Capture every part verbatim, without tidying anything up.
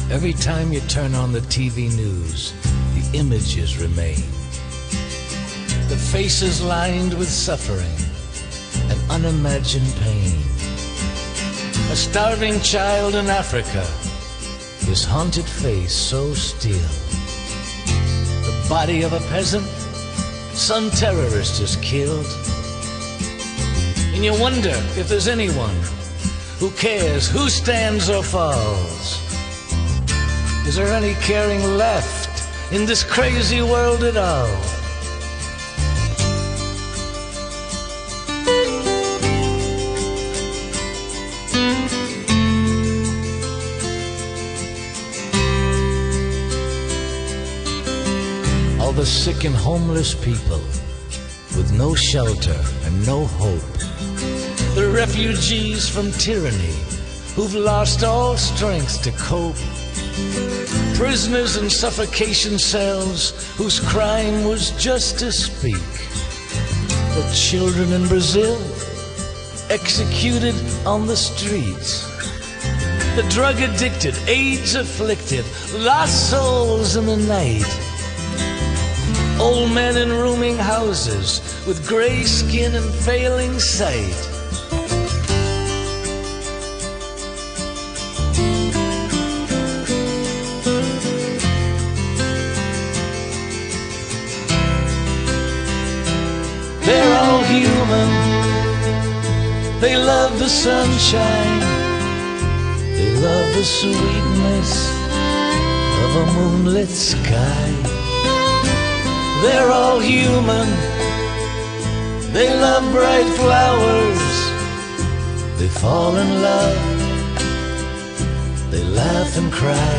Every time you turn on the T V news, the images remain. The faces lined with suffering and unimagined pain. A starving child in Africa, his haunted face so still. The body of a peasant some terrorist has killed. And you wonder if there's anyone who cares who stands or falls. Is there any caring left in this crazy world at all? All the sick and homeless people with no shelter and no hope. The refugees from tyranny who've lost all strength to cope. Prisoners in suffocation cells whose crime was just to speak. The children in Brazil executed on the streets. The drug addicted, AIDS afflicted, lost souls in the night. Old men in rooming houses with gray skin and failing sight. They're all human. They love the sunshine. They love the sweetness of a moonlit sky. They're all human. They love bright flowers. They fall in love. They laugh and cry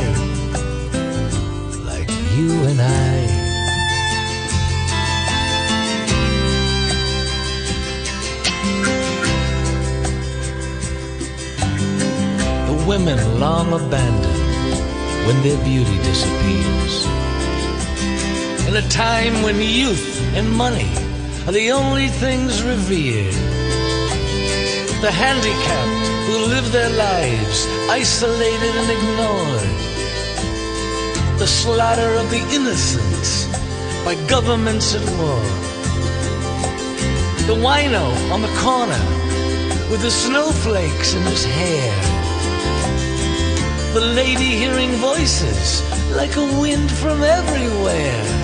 like you and I. The women long abandoned when their beauty disappears. In a time when youth and money are the only things revered. The handicapped who live their lives isolated and ignored. The slaughter of the innocent by governments at war. The wino on the corner with the snowflakes in his hair. The lady hearing voices like a wind from everywhere.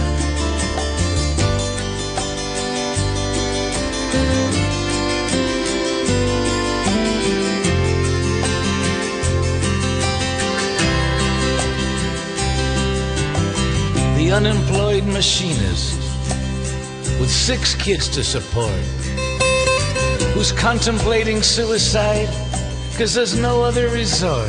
The unemployed machinist with six kids to support, who's contemplating suicide because there's no other resort.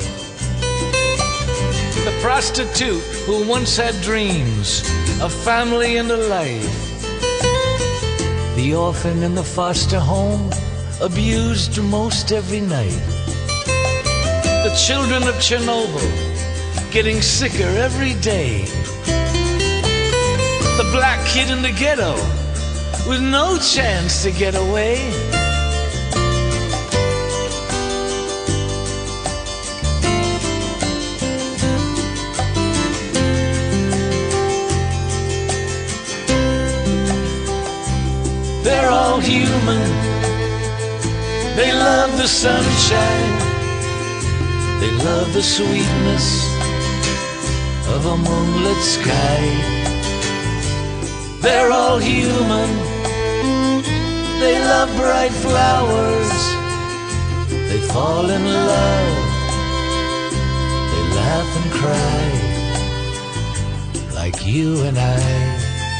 The prostitute who once had dreams of family and a life. The orphan in the foster home, abused most every night. The children of Chernobyl, getting sicker every day. The black kid in the ghetto, with no chance to get away. They're all human. They love the sunshine. They love the sweetness of a moonlit sky. They're all human. They love bright flowers. They fall in love. They laugh and cry like you and I.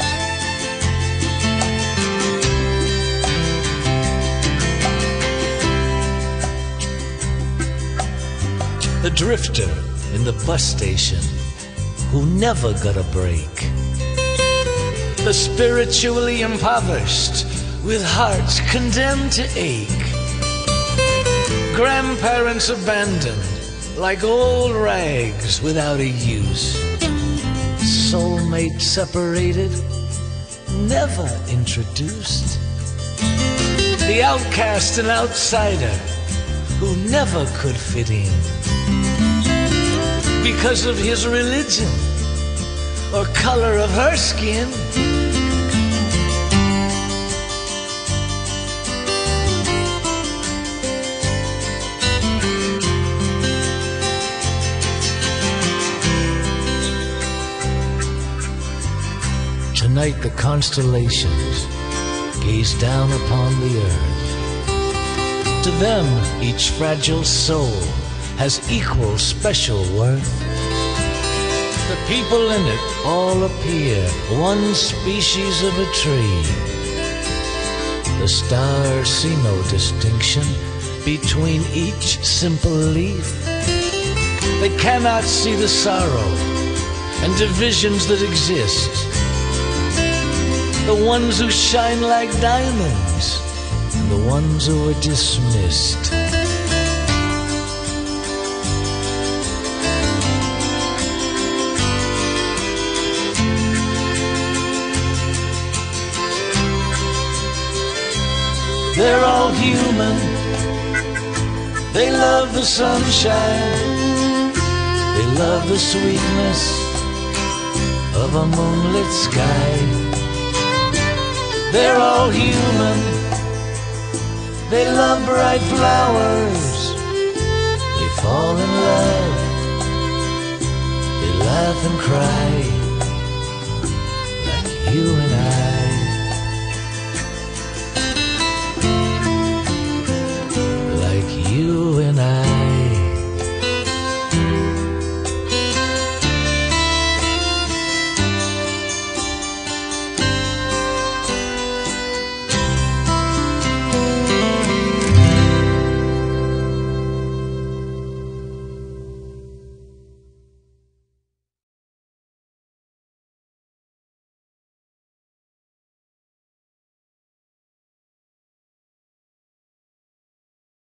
The drifter in the bus station who never got a break. The spiritually impoverished with hearts condemned to ache. Grandparents abandoned like old rags without a use. Soulmate separated, never introduced. The outcast and outsider who never could fit in. because of his religion or color of her skin. Tonight the constellations gaze down upon the earth. To them each fragile soul has equal special worth. The people in it all appear one species of a tree. The stars see no distinction between each simple leaf. They cannot see the sorrow and divisions that exist. The ones who shine like diamonds and the ones who are dismissed. They're all human. They love the sunshine. They love the sweetness of a moonlit sky. They're all human. They love bright flowers. They fall in love. They laugh and cry like you and